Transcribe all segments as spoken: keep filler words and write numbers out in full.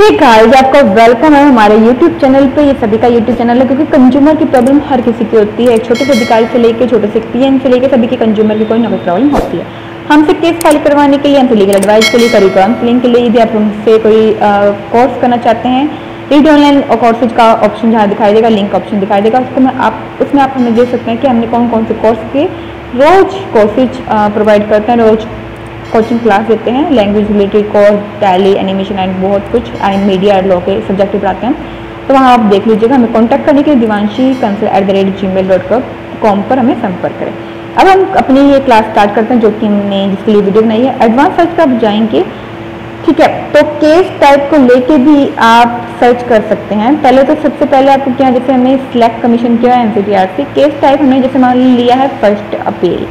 Hey guys, आपका welcome है हमारे यूट्यूब चैनल पे। ये सभी का यूट्यूब चैनल है क्योंकि कंज्यूमर की प्रॉब्लम हर किसी की होती है। छोटे से अधिकारी से लेकर छोटे से पीएम से लेकर सभी के कंज्यूमर की कोई ना कोई प्रॉब्लम होती है। हमसे केस फाइल करवाने के लिए, हमसे लीगल एडवाइस के लिए, करी काउंसलिंग के लिए, यदि आप हमसे कोई कोर्स करना चाहते हैं, रीड ऑनलाइन कोर्सेज का ऑप्शन जहाँ दिखाई देगा, लिंक ऑप्शन दिखाई देगा, उसको मैं आप उसमें आप हमें देख सकते हैं कि हमने कौन कौन से कोर्स के रोज कोर्सेज प्रोवाइड करते हैं, रोज कोचिंग क्लास देते हैं, language related course, Tally, animation and बहुत कुछ, एंड मीडिया लॉ के सब्जेक्ट पढ़ाते हैं। तो वहाँ आप देख लीजिएगा। हमें कॉन्टैक्ट करने के लिए Divanshi Kansal at the rate G mail dot com पर हमें संपर्क करें। अब हम अपनी ये क्लास स्टार्ट करते हैं जो कि हमने जिसके लिए वीडियो बनाई है। एडवांस सर्च पर आप जाएंगे, ठीक है, तो केस टाइप को लेके भी आप सर्च कर सकते हैं। पहले तो सबसे पहले आपको क्या, जैसे हमने सिलेक्ट कमीशन किया है एनसीटीआर से, केस टाइप हमने जैसे मान लिया है फर्स्ट अपील,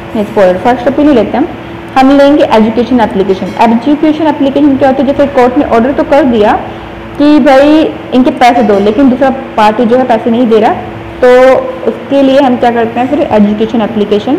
फर्स्ट अपील ही लेते हैं हम, लेंगे एजुकेशन एप्लीकेशन। एजुकेशन एप्लीकेशन क्या होता है, जैसे कोर्ट ने ऑर्डर तो कर दिया कि भाई इनके पैसे दो, लेकिन दूसरा पार्टी जो है पैसे नहीं दे रहा, तो उसके लिए हम क्या करते हैं, फिर एजुकेशन एप्लीकेशन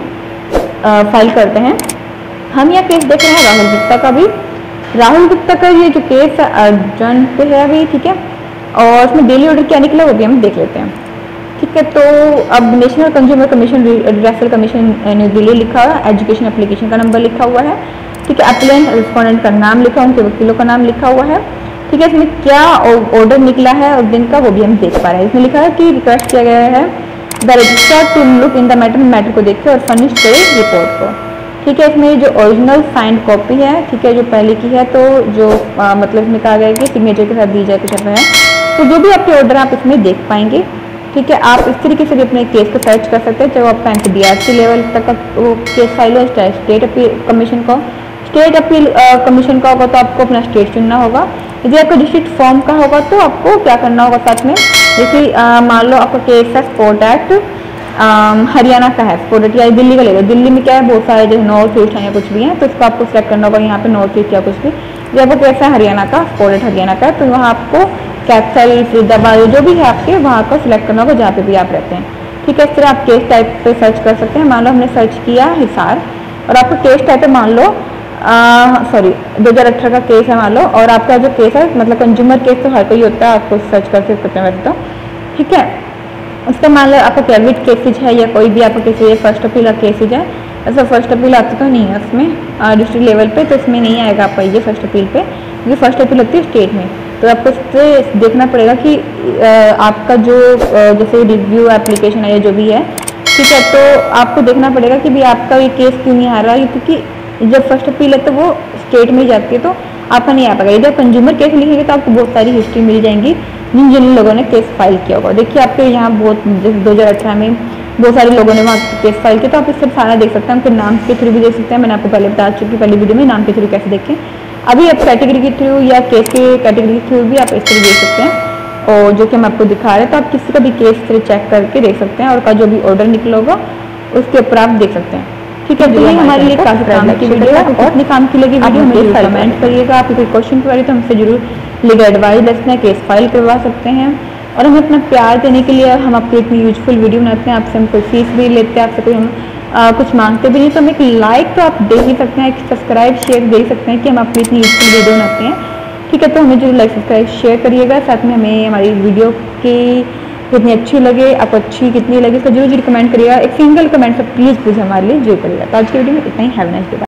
फाइल करते हैं। हम यह केस देख रहे हैं राहुल गुप्ता का भी। राहुल गुप्ता का ये जो केस है अर्जेंट पे है अभी, ठीक है, और उसमें डेली ऑर्डर क्या निकला वो भी हम देख लेते हैं, ठीक है। तो अब national consumer commission redressal commission New Delhi लिखा हुआ है, एजुकेशन एप्लीकेशन का नंबर लिखा हुआ है, ठीक है, एप्लीकेंट रिस्पोंडेंट का नाम लिखा हुआ, उनके वकीलों का नाम लिखा हुआ है, ठीक है। इसमें क्या ऑर्डर निकला है और दिन का वो भी हम देख पा रहे हैं। इसमें लिखा है कि रिक्वेस्ट किया गया है the registrar to look in the matter, matter को देखे और फर्निश करे रिपोर्ट को, ठीक है। इसमें जो ओरिजिनल साइंड कॉपी है, ठीक है, जो पहले की है, तो जो आ, मतलब इसमें कहा गया है कि सिग्नेचर के साथ दी जाए कुछ ऐसा है। तो जो भी आपके ऑर्डर आप इसमें देख पाएंगे, ठीक है। आप इस तरीके से भी अपने केस को सर्च कर सकते हैं, चाहे वो आपका एनसीडीआरसी लेवल तक का वो केस फाइल हो, चाहे स्टेट अपील कमीशन का। स्टेट अपील कमीशन का होगा तो आपको अपना स्टेट चुनना होगा। यदि आपका डिस्ट्रिक्ट फॉर्म का होगा तो आपको क्या करना होगा साथ में, जैसे मान लो आपका केस है स्पोर्ट एक्ट हरियाणा का है, स्पोर्ट एक्ट या दिल्ली का ले लो। दिल्ली में क्या है, बहुत सारे जैसे नॉर्थ ईस्ट या कुछ भी हैं, तो इसको आपको सेलेक्ट करना होगा यहाँ पे नॉर्थ ईस्ट या कुछ भी। जब वो केस है हरियाणा का, स्पोर्ट एक्ट हरियाणा का, तो वहाँ आपको कैप्सल फरीदाबाद जो भी है आपके वहाँ को सिलेक्ट करना होगा जहाँ पे भी आप रहते हैं, ठीक है। इस तरह आप केस टाइप पे सर्च कर सकते हैं। मान लो हमने सर्च किया हिसार और आपका केस टाइप है मान लो सॉरी दो हज़ार अठारह का केस है मान लो, और आपका जो केस है मतलब कंज्यूमर केस तो हर कोई होता है, आपको सर्च कर सकते हैं वैसे तो, ठीक है। उसका मान लो आपका प्राइवेट केसेज है या कोई भी आपका केसेज है, फर्स्ट अपील का केसेज है, ऐसा फर्स्ट अपील आता तो नहीं है उसमें डिस्ट्रिक्ट लेवल पे, तो इसमें नहीं आएगा आपका ये फर्स्ट अपील पे, क्योंकि फर्स्ट अपील होती है स्टेट में। तो आपको इससे देखना पड़ेगा कि आपका जो जैसे रिव्यू एप्लीकेशन है या जो भी है, ठीक है, तो आपको देखना पड़ेगा कि भी आपका ये केस क्यों नहीं आ रहा है, क्योंकि जब फर्स्ट अपील है तो वो स्टेट में ही जाती है, तो आपका नहीं आ पाएगा। यदि आप कंज्यूमर केस लिखेंगे तो आपको बहुत सारी हिस्ट्री मिल जाएंगी जिन जिन लोगों ने केस फाइल किया होगा। देखिए आपके यहाँ बहुत जैसे दो हज़ार अठारह में बहुत सारे लोगों ने वहाँ केस फाइल किया, तो आप इससे सारा देख सकते हैं, उनके नाम के थ्रू भी देख सकते हैं। मैंने आपको पहले बता चुकी पहली वीडियो में नाम के थ्रू कैसे देखें। अभी आप कैटेगरी के थ्रू या केस के कैटेगरी के थ्रू भी आप इस तरह देख सकते हैं, और जो कि हम आपको दिखा रहे हैं, तो आप किसी का भी केस तरह चेक करके देख सकते हैं, और का जो भी ऑर्डर निकला होगा उसके ऊपर आप देख सकते हैं, ठीक है। तो ये हमारे लिए काफी काम की वीडियो है, और अपनी काम की लगी वीडियो हमें कमेंट करिएगा। आपको कोई क्वेश्चन क्वेरी तो हमसे जरूर लीगल एडवाइस ले सकते हैं, केस फाइल करवा सकते हैं, और हमें अपना प्यार देने के लिए हम आपको इतनी यूजफुल वीडियो बनाते हैं। आपसे हम कोई फीस भी लेते हैं, आपसे कोई हम आ, कुछ मांगते भी नहीं, तो हमें एक लाइक तो आप दे ही सकते हैं, एक सब्सक्राइब शेयर दे सकते हैं कि हम आपको इतनी यूजफुल वीडियो बनाते हैं, ठीक है। तो हमें जरूर लाइक सब्सक्राइब शेयर करिएगा, साथ में हमें हमारी वीडियो की कितनी अच्छी लगे, आपको अच्छी कितनी लगे इसका जरूर जरूर कमेंट करिएगा। एक सिंगल कमेंट से प्लीज़ प्लीज़ हमारे लिए जरूर करिएगा। तो आज की वीडियो में इतना ही। Have a nice day.